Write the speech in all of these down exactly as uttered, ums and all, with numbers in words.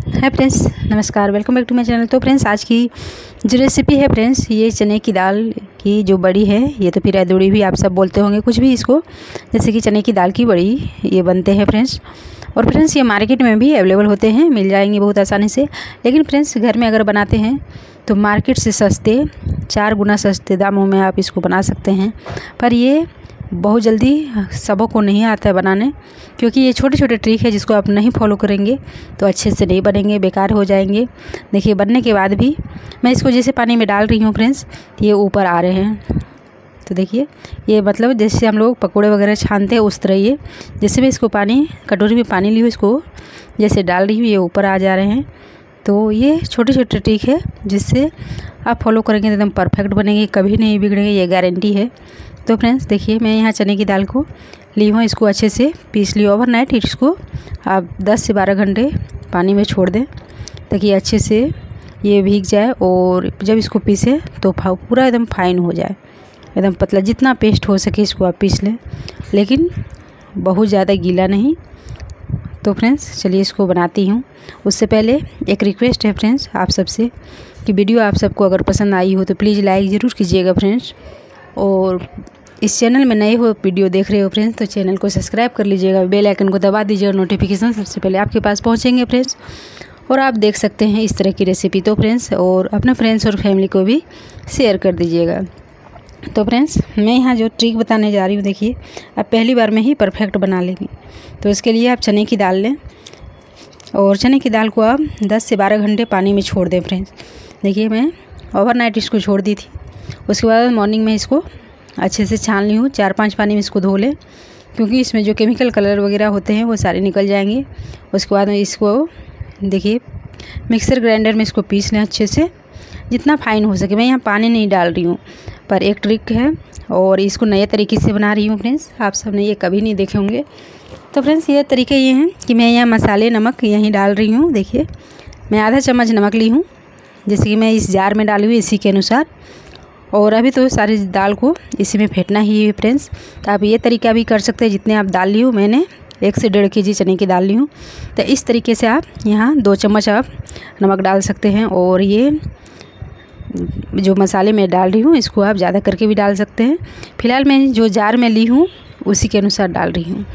हाय friends, नमस्कार। Welcome back to my channel. तो friends, आज की जो रेसिपी है फ्रेंड्स, ये चने की दाल की जो बड़ी है, ये तो फिर अदौड़ी भी आप सब बोलते होंगे कुछ भी इसको, जैसे कि चने की दाल की बड़ी ये बनते हैं फ्रेंड्स। और फ्रेंड्स, ये मार्केट में भी अवेलेबल होते हैं, मिल जाएंगे बहुत आसानी से। लेकिन फ्रेंड्स, घर में अगर बनाते हैं तो मार्केट से सस्ते, चार गुना सस्ते दामों में आप इसको बना सकते हैं। पर ये बहुत जल्दी सबों को नहीं आता है बनाने, क्योंकि ये छोटे छोटे ट्रिक है जिसको आप नहीं फॉलो करेंगे तो अच्छे से नहीं बनेंगे, बेकार हो जाएंगे। देखिए, बनने के बाद भी मैं इसको जैसे पानी में डाल रही हूँ फ्रेंड्स, ये ऊपर आ रहे हैं। तो देखिए, ये मतलब जैसे हम लोग पकोड़े वगैरह छानते हैं उस तरह ये, जैसे मैं इसको पानी कटोरी में पानी ली हूँ, इसको जैसे डाल रही हूँ, ये ऊपर आ जा रहे हैं। तो ये छोटे छोटे ट्रिक है जिससे आप फॉलो करेंगे तो एकदम परफेक्ट बनेंगे, कभी नहीं बिगड़ेंगे, ये गारंटी है। तो फ्रेंड्स देखिए, मैं यहाँ चने की दाल को ली हूँ, इसको अच्छे से पीस लियो ओवरनाइट। इसको आप दस से बारह घंटे पानी में छोड़ दें ताकि अच्छे से ये भीग जाए, और जब इसको पीसे तो पूरा एकदम फाइन हो जाए, एकदम पतला, जितना पेस्ट हो सके इसको आप पीस लें, लेकिन बहुत ज़्यादा गीला नहीं। तो फ्रेंड्स चलिए इसको बनाती हूँ। उससे पहले एक रिक्वेस्ट है फ्रेंड्स आप सबसे कि वीडियो आप सबको अगर पसंद आई हो तो प्लीज़ लाइक ज़रूर कीजिएगा फ्रेंड्स। और इस चैनल में नए हो, वीडियो देख रहे हो फ्रेंड्स, तो चैनल को सब्सक्राइब कर लीजिएगा, बेल आइकन को दबा दीजिएगा, नोटिफिकेशन सबसे पहले आपके पास पहुंचेंगे फ्रेंड्स। और आप देख सकते हैं इस तरह की रेसिपी। तो फ्रेंड्स, और अपने फ्रेंड्स और फैमिली को भी शेयर कर दीजिएगा। तो फ्रेंड्स, मैं यहाँ जो ट्रिक बताने जा रही हूँ, देखिए आप पहली बार में ही परफेक्ट बना लेंगे। तो इसके लिए आप चने की दाल लें, और चने की दाल को आप दस से बारह घंटे पानी में छोड़ दें फ्रेंड्स। देखिए, मैं ओवरनाइट इसको छोड़ दी थी, उसके बाद मॉर्निंग में इसको अच्छे से छान ली हूँ, चार पांच पानी में इसको धो लें, क्योंकि इसमें जो केमिकल कलर वगैरह होते हैं वो सारे निकल जाएंगे। उसके बाद में इसको देखिए मिक्सर ग्राइंडर में इसको पीस लें अच्छे से, जितना फाइन हो सके। मैं यहाँ पानी नहीं डाल रही हूँ, पर एक ट्रिक है और इसको नए तरीके से बना रही हूँ फ्रेंड्स, आप सब ने ये कभी नहीं देखे होंगे। तो फ्रेंड्स, ये तरीके ये हैं कि मैं यहाँ मसाले नमक यहीं डाल रही हूँ। देखिए, मैं आधा चम्मच नमक ली हूँ, जैसे कि मैं इस जार में डाली हुई इसी के अनुसार। और अभी तो सारी दाल को इसी में फेंटना ही है फ्रेंड्स। तो आप ये तरीका भी कर सकते हैं, जितने आप दाल ली हो, मैंने एक से डेढ़ के जी चने की दाल ली हूँ, तो इस तरीके से आप यहाँ दो चम्मच आप नमक डाल सकते हैं। और ये जो मसाले मैं डाल रही हूँ इसको आप ज़्यादा करके भी डाल सकते हैं। फिलहाल मैं जो जार में ली हूँ उसी के अनुसार डाल रही हूँ।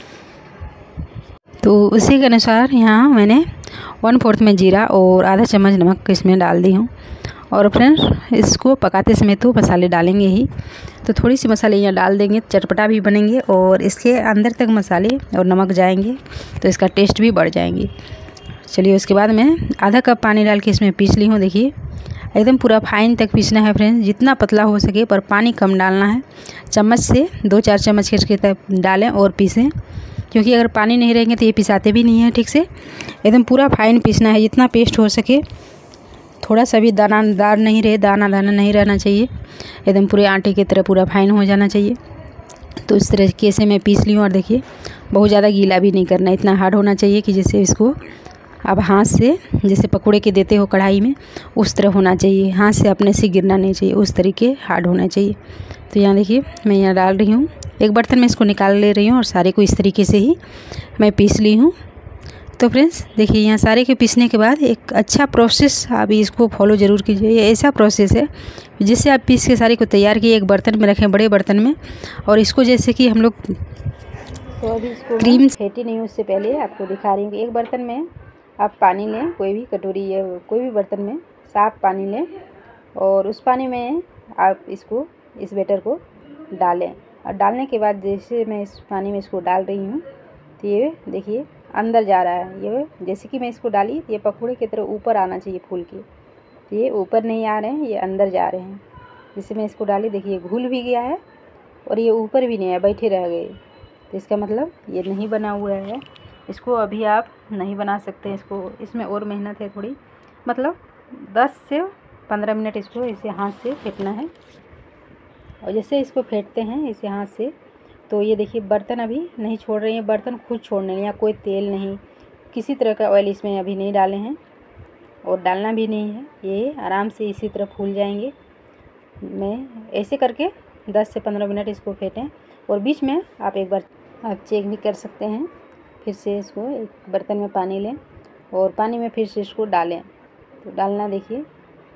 तो उसी के अनुसार यहाँ मैंने वन फोर्थ में जीरा और आधा चम्मच नमक इसमें डाल दी हूँ। और फ्रेंड्स, इसको पकाते समय तो मसाले डालेंगे ही, तो थोड़ी सी मसाले यहाँ डाल देंगे, चटपटा भी बनेंगे और इसके अंदर तक मसाले और नमक जाएंगे तो इसका टेस्ट भी बढ़ जाएंगे। चलिए, उसके बाद मैं आधा कप पानी डाल के इसमें पीस ली हूँ। देखिए, एकदम पूरा फाइन तक पीसना है फ्रेंड्स, जितना पतला हो सके, पर पानी कम डालना है। चम्मच से दो चार चम्मच करके तक डालें और पीसें, क्योंकि अगर पानी नहीं रहेंगे तो ये पिसाते भी नहीं है ठीक से। एकदम पूरा फाइन पीसना है, जितना पेस्ट हो सके। थोड़ा सा भी दानादार नहीं रहे, दाना दाना नहीं रहना चाहिए, एकदम पूरे आटे की तरह पूरा फाइन हो जाना चाहिए। तो इस तरीके से मैं पीस ली हूँ। और देखिए, बहुत ज़्यादा गीला भी नहीं करना, इतना हार्ड होना चाहिए कि जैसे इसको आप हाथ से जैसे पकोड़े के देते हो कढ़ाई में, उस तरह होना चाहिए, हाथ से अपने से गिरना नहीं चाहिए, उस तरीके हार्ड होना चाहिए। तो यहाँ देखिए, मैं यहाँ डाल रही हूँ, एक बर्तन में इसको निकाल ले रही हूँ और सारे को इस तरीके से ही मैं पीस ली हूँ। तो फ्रेंड्स देखिए, यहाँ सारे के पीसने के बाद एक अच्छा प्रोसेस आप इसको फॉलो ज़रूर कीजिए। ये ऐसा प्रोसेस है जिससे आप पीस के सारे को तैयार किए, एक बर्तन में रखें, बड़े बर्तन में। और इसको जैसे कि हम लोग तो अभी इसको क्रीम फेंटी नहीं, उससे पहले आपको दिखा रही हूँ। एक बर्तन में आप पानी लें, कोई भी कटोरी या कोई भी बर्तन में साफ पानी लें, और उस पानी में आप इसको इस बैटर को डालें। और डालने के बाद जैसे मैं इस पानी में इसको डाल रही हूँ, तो ये देखिए अंदर जा रहा है। ये जैसे कि मैं इसको डाली, ये पकौड़े की तरह ऊपर आना चाहिए फूल के, तो ये ऊपर नहीं आ रहे हैं, ये अंदर जा रहे हैं। जैसे मैं इसको डाली, देखिए घुल भी गया है और ये ऊपर भी नहीं है, बैठे रह गए। तो इसका मतलब ये नहीं बना हुआ है। इसको अभी आप नहीं बना सकते, इसको इसमें और मेहनत है थोड़ी, मतलब दस से पंद्रह मिनट इसको इसे हाथ से फेंटना है। और जैसे इसको फेंटते हैं इसे हाथ से, तो ये देखिए बर्तन अभी नहीं छोड़ रही हैं, बर्तन खुद छोड़ने, या कोई तेल नहीं, किसी तरह का ऑयल इसमें अभी नहीं डाले हैं और डालना भी नहीं है। ये आराम से इसी तरह फूल जाएंगे। मैं ऐसे करके दस से पंद्रह मिनट इसको फेंटें, और बीच में आप एक बार आप चेक भी कर सकते हैं। फिर से इसको एक बर्तन में पानी लें और पानी में फिर से इसको डालें। तो डालना देखिए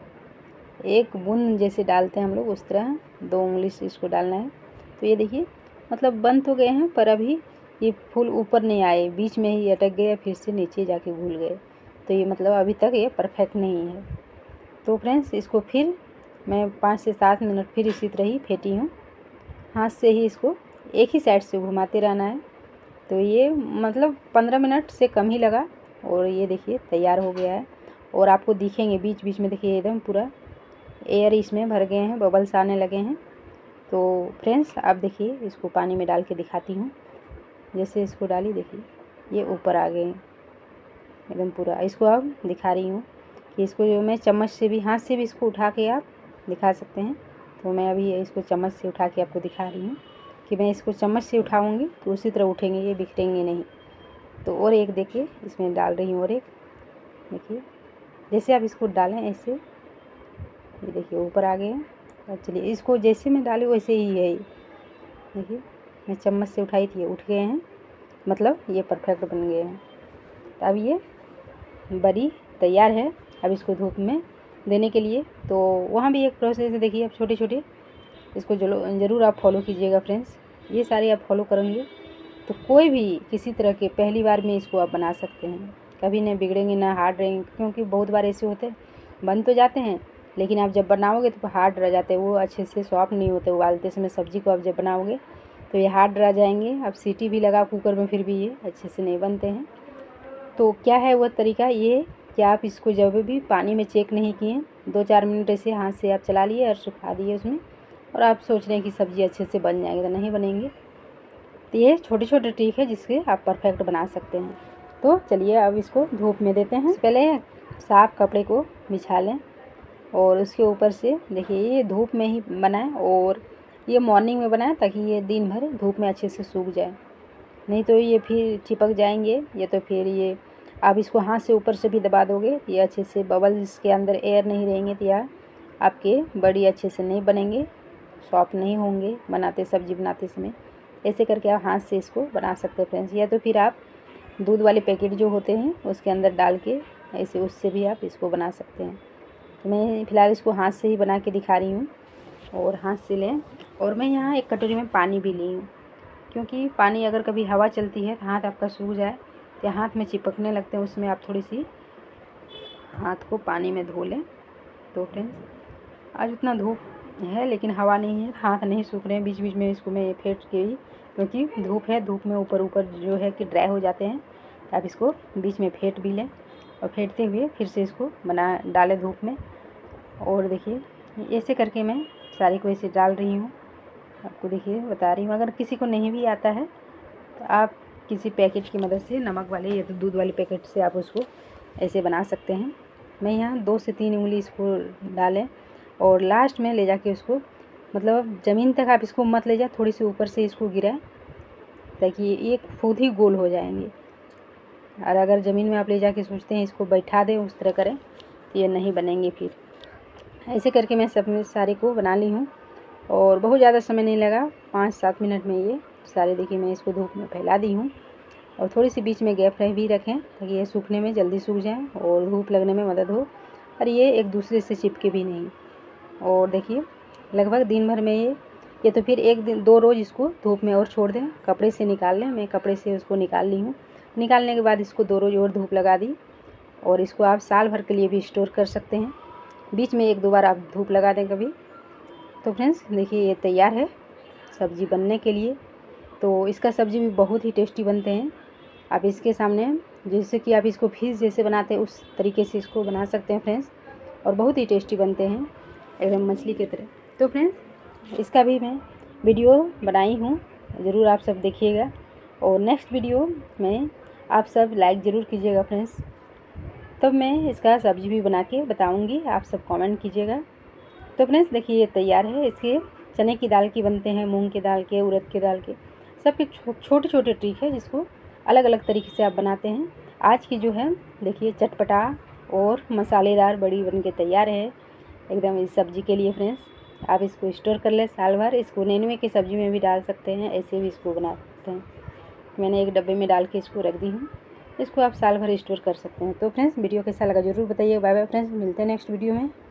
एक बूंद जैसे डालते हैं हम लोग, उस तरह दो उंगली से इसको डालना है। तो ये देखिए मतलब बंद तो गए हैं, पर अभी ये फूल ऊपर नहीं आए, बीच में ही अटक गए, फिर से नीचे जाके घुल गए। तो ये मतलब अभी तक ये परफेक्ट नहीं है। तो फ्रेंड्स इसको फिर मैं पाँच से सात मिनट फिर इसी तरह ही फेंटी हूँ। हाथ से ही इसको एक ही साइड से घुमाते रहना है। तो ये मतलब पंद्रह मिनट से कम ही लगा और ये देखिए तैयार हो गया है। और आपको दिखेंगे बीच बीच में देखिए एकदम पूरा एयर इसमें भर गए हैं, बबल्स आने लगे हैं। तो फ्रेंड्स आप देखिए इसको पानी में डाल के दिखाती हूँ। जैसे इसको डाली देखिए ये ऊपर आ गए हैं एकदम पूरा। इसको अब दिखा रही हूँ कि इसको जो मैं चम्मच से भी, हाथ से भी इसको उठा के आप दिखा सकते हैं। तो मैं अभी इसको चम्मच से उठा के आपको दिखा रही हूँ कि मैं इसको चम्मच से उठाऊँगी तो उसी तरह उठेंगे, ये बिखरेंगे नहीं। तो और एक देखिए इसमें डाल रही हूँ, और एक देखिए जैसे आप इसको डालें ऐसे, ये देखिए ऊपर आ गए हैं। और चलिए इसको जैसे मैं डाली वैसे ही है, देखिए मैं चम्मच से उठाई थी, उठ गए हैं, मतलब ये परफेक्ट बन गए हैं। तो अब ये बड़ी तैयार है अब इसको धूप में देने के लिए। तो वहाँ भी एक प्रोसेस है, देखिए अब छोटे छोटे इसको ज़रूर आप फॉलो कीजिएगा फ्रेंड्स। ये सारे आप फॉलो करेंगे तो कोई भी किसी तरह के पहली बार में इसको आप बना सकते हैं, कभी नहीं बिगड़ेंगे ना हार्ड रहेंगे। क्योंकि बहुत बार ऐसे होते हैं बन तो जाते हैं लेकिन आप जब बनाओगे तो हार्ड रह जाते हैं, वो अच्छे से सॉफ्ट नहीं होते। उबालते समय सब्ज़ी को आप जब बनाओगे तो ये हार्ड रह जाएंगे। अब सीटी भी लगा कुकर में फिर भी ये अच्छे से नहीं बनते हैं। तो क्या है वह तरीका ये कि आप इसको जब भी पानी में चेक नहीं किए, दो चार मिनट ऐसे हाथ से आप चला लिए और सुखा दिए उसमें, और आप सोच रहे हैं कि सब्ज़ी अच्छे से बन जाएगी, तो नहीं बनेंगे। तो ये छोटे छोटे ट्रिक है जिससे आप परफेक्ट बना सकते हैं। तो चलिए अब इसको धूप में देते हैं। पहले साफ़ कपड़े को बिछा लें और उसके ऊपर से देखिए ये धूप में ही बनाएं, और ये मॉर्निंग में बनाएं ताकि ये दिन भर धूप में अच्छे से सूख जाए। नहीं तो ये फिर चिपक जाएंगे, ये तो फिर ये आप इसको हाथ से ऊपर से भी दबा दोगे ये अच्छे से बबल्स के अंदर एयर नहीं रहेंगे, तो या आपके बड़ी अच्छे से नहीं बनेंगे, सॉफ्ट नहीं होंगे बनाते सब्ज़ी बनाते समय। ऐसे करके आप हाथ से इसको बना सकते हैं फ्रेंड्स। या तो फिर आप दूध वाले पैकेट जो होते हैं उसके अंदर डाल के ऐसे उससे भी आप इसको बना सकते हैं। तो मैं फ़िलहाल इसको हाथ से ही बना के दिखा रही हूँ। और हाथ से लें, और मैं यहाँ एक कटोरी में पानी भी ली हूँ, क्योंकि पानी अगर कभी हवा चलती है तो हाथ आपका सूख जाए तो हाथ में चिपकने लगते हैं, उसमें आप थोड़ी सी हाथ को पानी में धो लें। तो फ्रेंड्स आज उतना धूप है लेकिन हवा नहीं है, हाथ नहीं सूख रहे हैं। बीच बीच में इसको मैं फेंट के ही, क्योंकि धूप है, धूप में ऊपर ऊपर जो है कि ड्राई हो जाते हैं, तो आप इसको बीच में फेंट भी लें और फेंटते हुए फिर से इसको बना डालें धूप में। और देखिए ऐसे करके मैं सारी को ऐसे डाल रही हूँ, आपको देखिए बता रही हूँ। अगर किसी को नहीं भी आता है तो आप किसी पैकेट की मदद से, नमक वाले या तो दूध वाले पैकेट से आप उसको ऐसे बना सकते हैं। मैं यहाँ दो से तीन उंगली इसको डालें और लास्ट में ले जाके उसको, मतलब ज़मीन तक आप इसको मत ले जाए, थोड़ी सी ऊपर से इसको गिराएं ताकि ये खुद ही गोल हो जाएंगे। और अगर ज़मीन में आप ले जाके सोचते हैं इसको बैठा दें, उस तरह करें तो ये नहीं बनेंगे। फिर ऐसे करके मैं सब में सारे को बना ली हूँ और बहुत ज़्यादा समय नहीं लगा, पाँच सात मिनट में ये सारे देखिए मैं इसको धूप में फैला दी हूँ। और थोड़ी सी बीच में गैप रह भी रखें ताकि ये सूखने में जल्दी सूख जाए और धूप लगने में मदद हो, और ये एक दूसरे से चिपके भी नहीं। और देखिए लगभग दिन भर में ये ये तो फिर एक दिन दो रोज़ इसको धूप में और छोड़ दें, कपड़े से निकाल लें। मैं कपड़े से उसको निकाल ली हूँ। निकालने के बाद इसको दो रोज़ और धूप लगा दी, और इसको आप साल भर के लिए भी स्टोर कर सकते हैं। बीच में एक दो बार आप धूप लगा दें कभी। तो फ्रेंड्स देखिए ये तैयार है सब्ज़ी बनने के लिए। तो इसका सब्ज़ी भी बहुत ही टेस्टी बनते हैं। आप इसके सामने जैसे कि आप इसको फिश जैसे बनाते हैं उस तरीके से इसको बना सकते हैं फ्रेंड्स, और बहुत ही टेस्टी बनते हैं एकदम मछली की तरह। तो फ्रेंड्स इसका भी मैं वीडियो बनाई हूँ, ज़रूर आप सब देखिएगा। और नेक्स्ट वीडियो में आप सब लाइक ज़रूर कीजिएगा फ्रेंड्स, तब मैं इसका सब्ज़ी भी बना के बताऊँगी, आप सब कमेंट कीजिएगा। तो फ्रेंड्स देखिए ये तैयार है। इसके चने की दाल की बनते हैं, मूंग की दाल के, उड़द की दाल के, सबके छोटे छोटे ट्रिक है जिसको अलग अलग तरीके से आप बनाते हैं। आज की जो है देखिए चटपटा और मसालेदार बड़ी बन के तैयार है एकदम इस सब्ज़ी के लिए फ्रेंड्स। आप इसको स्टोर कर लें साल भर। इसको नेनुए की सब्ज़ी में भी डाल सकते हैं, ऐसे भी इसको बना सकते हैं। मैंने एक डब्बे में डाल के इसको रख दी हूँ। इसको आप साल भर स्टोर कर सकते हैं। तो फ्रेंड्स वीडियो कैसा लगा ज़रूर बताइए। बाय बाय फ्रेंड्स, मिलते हैं नेक्स्ट वीडियो में।